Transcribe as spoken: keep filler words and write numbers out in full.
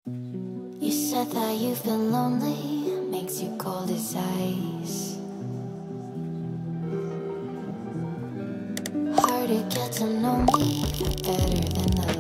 You said that you've been lonely, makes you cold as ice. Hard to get to know me, better than the